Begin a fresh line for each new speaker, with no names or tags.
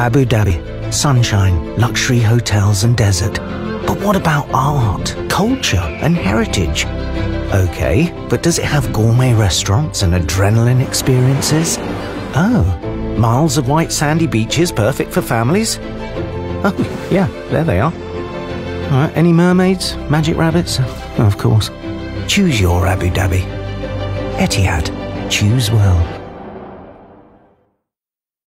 Abu Dhabi, sunshine, luxury hotels and desert. But what about art, culture and heritage? Okay, but does it have gourmet restaurants and adrenaline experiences? Oh, miles of white sandy beaches perfect for families? Oh, yeah, there they are. Any mermaids, magic rabbits? Of course. Choose your Abu Dhabi. Etihad. Choose well.